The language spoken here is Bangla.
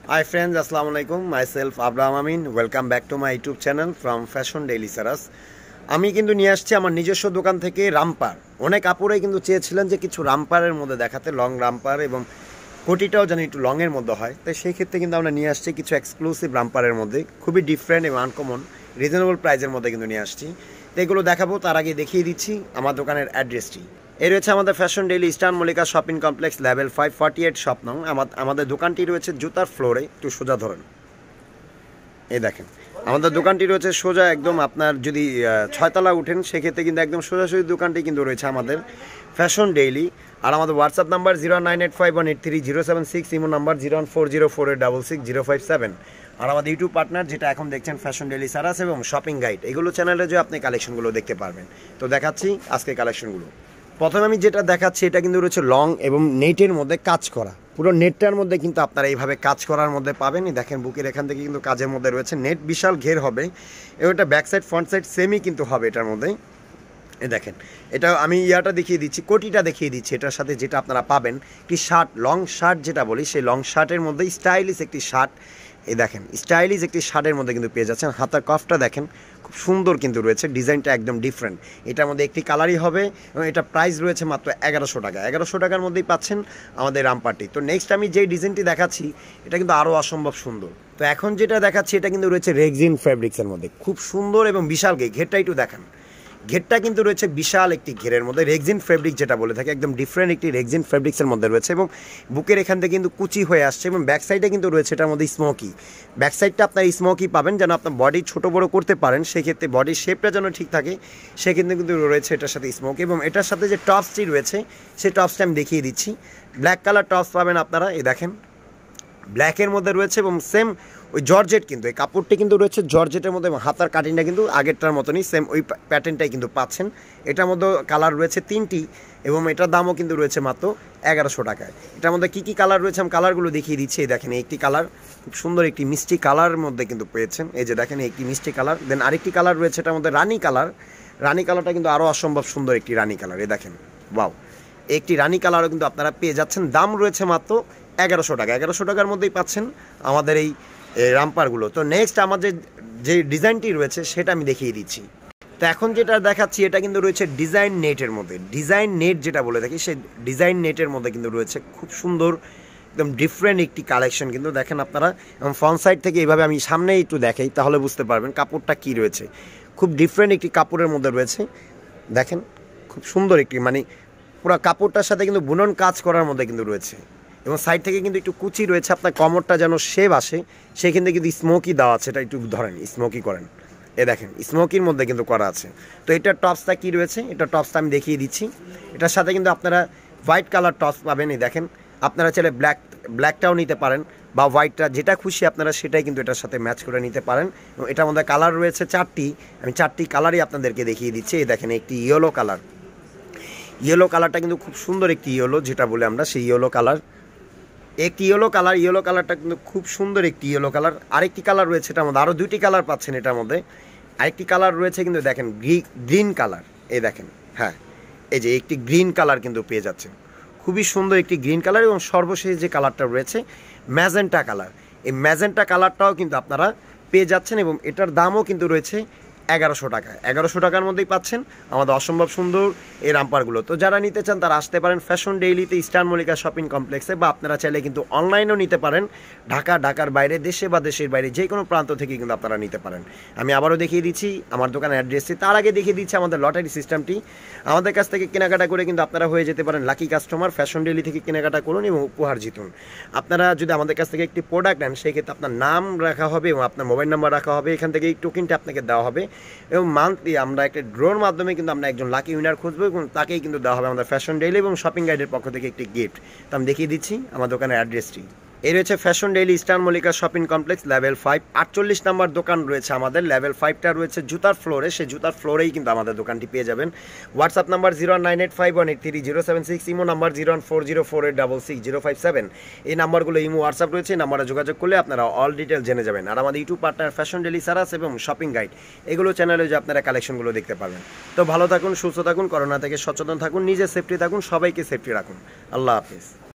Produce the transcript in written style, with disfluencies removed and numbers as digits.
Hi friends, Assalamu alaikum. Myself Abraham Amin. Welcome back to my YouTube channel from Fashion Daily Saras. আমি কিন্তু নিয়ে আসছি আমার নিজস্ব দোকান থেকে রামপার। অনেক আপুরাই কিন্তু চেয়েছিলেন যে কিছু রামপারের মধ্যে দেখাতে, লং রামপার এবং কোটিটাও যেন একটু লংয়ের মধ্যে হয়। তাই সেই ক্ষেত্রে কিন্তু আমরা নিয়ে আসছি কিছু এক্সক্লুসিভ রামপারের মধ্যে, খুবই ডিফারেন্ট এবং আনকমন, রিজনেবল প্রাইসের মধ্যে কিন্তু নিয়ে আসছি। তো এগুলো দেখাবো, তার আগে দেখিয়ে দিচ্ছি আমার দোকানের অ্যাড্রেসটি। এই রয়েছে আমাদের fashion daily eastern Mallika shopping complex level 548 shop নং। আমাদের দোকানটি রয়েছে জুতার ফ্লোরে, একটু সোজা ধরেন, এই দেখেন আমাদের দোকানটি রয়েছে সোজা একদম। আপনার যদি 6 তলা উঠেন সেক্ষেত্রে কিন্তু একদম সোজাসুজি দোকানটি কিন্তু রয়েছে আমাদের ফ্যাশন ডেইলি। আর আমাদের হোয়াটসঅ্যাপ নাম্বার 09851830760, ইমো নাম্বার 01404866057। আর আমাদের ইউটিউব পার্টনার যেটা এখন দেখছেন ফ্যাশন ডেইলি সারাস এবং শপিং গাইড, এগুলো চ্যানেলে যে আপনি কালেকশনগুলো দেখতে পারবেন। তো দেখাচ্ছি আজকে কালেকশনগুলো। প্রথমে আমি যেটা দেখাচ্ছি এটা কিন্তু রয়েছে লং এবং নেটের মধ্যে কাজ করা। পুরো নেটটার মধ্যে কিন্তু আপনারা এইভাবে কাজ করার মধ্যে পাবেন। দেখেন বুকের এখান থেকে কিন্তু কাজের মধ্যে রয়েছে, নেট বিশাল ঘের হবে এবং এটা ব্যাক সাইড ফ্রন্ট সাইড সেমই কিন্তু হবে এটার মধ্যে। দেখেন এটা আমি ইয়াটা দেখিয়ে দিচ্ছি, কোটিটা দেখিয়ে দিচ্ছি। এটার সাথে যেটা আপনারা পাবেন একটি শার্ট, লং শার্ট যেটা বলি, সেই লং শার্টের মধ্যে স্টাইলিশ একটি শার্ট। এই দেখেন স্টাইলিশ একটি শার্টের মধ্যে কিন্তু পেয়ে যাচ্ছেন। হাতার কফটা দেখেন খুব সুন্দর কিন্তু রয়েছে, ডিজাইনটা একদম ডিফারেন্ট। এটার মধ্যে একটি কালারই হবে এবং এটা প্রাইস রয়েছে মাত্র 1100 টাকা। 1100 টাকার মধ্যেই পাচ্ছেন আমাদের রামপারটি। তো নেক্সট আমি যেই ডিজাইনটি দেখাচ্ছি এটা কিন্তু আরও অসম্ভব সুন্দর। তো এখন যেটা দেখাচ্ছি এটা কিন্তু রয়েছে রেক্সিন ফ্যাব্রিক্সের মধ্যে, খুব সুন্দর এবং বিশাল ঘেরটা একটু দেখান। ঘেরটা কিন্তু রয়েছে বিশাল একটি ঘেরের মধ্যে, রেক্সিন ফেব্রিক যেটা বলে থাকে, একদম ডিফারেন্ট একটি রেক্সিন ফেব্রিক্সের মধ্যে রয়েছে এবং বুকের এখান থেকে কিন্তু কুচি হয়ে আসছে এবং ব্যাক সাইডে কিন্তু রয়েছে এটার মধ্যে স্মোকি। ব্যাক সাইডটা আপনার স্মোকি পাবেন, যেন আপনার বডি ছোটো বড়ো করতে পারেন, সেক্ষেত্রে বডির শেপটা যেন ঠিক থাকে, সেক্ষেত্রে কিন্তু রয়েছে এটার সাথে স্মোকি। এবং এটার সাথে যে টপসটি রয়েছে সেই টপসটা আমি দেখিয়ে দিচ্ছি। ব্ল্যাক কালার টপস পাবেন আপনারা, এই দেখেন ব্ল্যাকের মধ্যে রয়েছে এবং সেম ওই জর্জেট, কিন্তু এই কাপড়টি কিন্তু রয়েছে জর্জেটের মধ্যে এবং হাতার কাটিংটা কিন্তু আগেরটার মতনই সেম ওই প্যাটার্নটাই কিন্তু পাচ্ছেন। এটার মধ্যে কালার রয়েছে 3টি এবং এটার দামও কিন্তু রয়েছে মাত্র 1100 টাকায়। এটার মধ্যে কী কী কালার রয়েছে আমি কালারগুলো দেখিয়ে দিচ্ছি। এই দেখেন একটি কালার খুব সুন্দর, একটি মিষ্টি কালারের মধ্যে কিন্তু পেয়েছেন। এই যে দেখেন একটি মিষ্টি কালার, দেন আরেকটি কালার রয়েছে এটার মধ্যে রানি কালার। রানি কালারটা কিন্তু আরও অসম্ভব সুন্দর একটি রানি কালার। এই দেখেন ওয়াও, একটি রানি কালারও কিন্তু আপনারা পেয়ে যাচ্ছেন। দাম রয়েছে মাত্র 1100 টাকা। 1100 টাকার মধ্যেই পাচ্ছেন আমাদের এই রামপারগুলো। তো নেক্সট আমাদের যে ডিজাইনটি রয়েছে সেটা আমি দেখিয়ে দিচ্ছি। তো এখন যেটা দেখাচ্ছি এটা কিন্তু রয়েছে ডিজাইন নেটের মধ্যে, ডিজাইন নেট যেটা বলে থাকি সেই ডিজাইন নেটের মধ্যে কিন্তু রয়েছে খুব সুন্দর একদম ডিফারেন্ট একটি কালেকশন। কিন্তু দেখেন আপনারা এবং ফ্রন্ট সাইড থেকে এইভাবে আমি সামনে একটু দেখাই তাহলে বুঝতে পারবেন কাপড়টা কী রয়েছে। খুব ডিফারেন্ট একটি কাপড়ের মধ্যে রয়েছে, দেখেন খুব সুন্দর একটি, মানে পুরো কাপড়টার সাথে কিন্তু বুনন কাজ করার মধ্যে কিন্তু রয়েছে এবং সাইড থেকে কিন্তু একটু কুচি রয়েছে, আপনার কমরটা যেন শেপ আসে সেখান থেকে কিন্তু স্মোকি দেওয়া আছে। এটা একটু ধরেন স্মোকি করেন, এ দেখেন স্মোকির মধ্যে কিন্তু করা আছে। তো এটার টপসটা কী রয়েছে, এটা টপসটা আমি দেখিয়ে দিচ্ছি। এটার সাথে কিন্তু আপনারা হোয়াইট কালার টপস পাবেন। এই দেখেন আপনারা চাইলে ব্ল্যাকটাও নিতে পারেন বা হোয়াইটটা, যেটা খুশি আপনারা সেটাই কিন্তু এটার সাথে ম্যাচ করে নিতে পারেন। এবং এটার মধ্যে কালার রয়েছে 4টি, আমি 4টি কালারই আপনাদেরকে দেখিয়ে দিচ্ছি। এই দেখেন একটি ইয়েলো কালার, ইয়েলো কালারটা কিন্তু খুব সুন্দর একটি ইয়েলো যেটা বলে আমরা, সেই ইয়েলো কালার একটি ইয়েলো কালার। ইয়েলো কালারটা কিন্তু খুব সুন্দর একটি ইয়েলো কালার। আরেকটি কালার রয়েছে এটার মধ্যে, আরও 2টি কালার পাচ্ছেন এটার মধ্যে। আরেকটি কালার রয়েছে কিন্তু দেখেন গ্রিন কালার, এই দেখেন, হ্যাঁ এই যে একটি গ্রিন কালার কিন্তু পেয়ে যাচ্ছেন, খুবই সুন্দর একটি গ্রিন কালার। এবং সর্বশেষ যে কালারটা রয়েছে ম্যাজেন্টা কালার, এই ম্যাজেন্টা কালারটাও কিন্তু আপনারা পেয়ে যাচ্ছেন এবং এটার দামও কিন্তু রয়েছে 1100 টাকা। 1100 টাকার মধ্যেই পাচ্ছেন আমাদের অসম্ভব সুন্দর এই রামপারগুলো। তো যারা নিতে চান তারা আসতে পারেন ফ্যাশন ডেইলিতে ইস্টার্ন মল্লিকা শপিং কমপ্লেক্সে, বা আপনারা চাইলে কিন্তু অনলাইনেও নিতে পারেন। ঢাকার বাইরে, দেশে বা দেশের বাইরে যে কোনো প্রান্ত থেকে কিন্তু আপনারা নিতে পারেন। আমি আবারও দেখিয়ে দিচ্ছি আমার দোকানের অ্যাড্রেসটি, তার আগে দেখিয়ে দিচ্ছি আমাদের লটারি সিস্টেমটি। আমাদের কাছ থেকে কেনাকাটা করে কিন্তু আপনারা হয়ে যেতে পারেন লাকি কাস্টমার। ফ্যাশন ডেইলি থেকে কেনাকাটা করুন এবং উপহার জিতুন। আপনারা যদি আমাদের কাছ থেকে একটি প্রোডাক্ট নেন সেক্ষেত্রে আপনার নাম রাখা হবে এবং আপনার মোবাইল নাম্বার রাখা হবে, এখান থেকে এই টোকেনটা আপনাকে দেওয়া হবে এবং মান্থলি আমরা একটা ড্রোর মাধ্যমে কিন্তু আমরা একজন লাকি উইনার খুঁজবো এবং তাকেই কিন্তু দেওয়া হবে আমাদের ফ্যাশন ডেইলি এবং শপিং গাইডের পক্ষ থেকে একটি গিফট। তো আমি দেখিয়ে দিচ্ছি আমার দোকানের অ্যাড্রেসটি। এই রয়েছে fashion daily eastern Mallika shopping complex level 5, 48 number দোকান রয়েছে আমাদের। লেভেল 5টা রয়েছে জুতার ফ্লোরে, সেই জুতার ফ্লোরেই কিন্তু আমাদের দোকানটি পেয়ে যাবেন। WhatsApp number 09851833076, imo number 01404866057। এই নাম্বারগুলো ইমো হোয়াটসঅ্যাপ রয়েছে, এই নাম্বারে যোগাযোগ করলে আপনারা অল ডিটেল জেনে যাবেন। আর আমাদের YouTube partner fashion daily Saras এবং শপিং গাইড, এগুলো চ্যানেলে যে আপনারা কালেকশনগুলো দেখতে পারবেন। তো ভালো থাকুন, সুস্থ থাকুন, করোনা থেকে সচেতন থাকুন, নিজে সেফটি থাকুন, সবাইকে সেফটি রাখুন। আল্লাহ হাফিজ।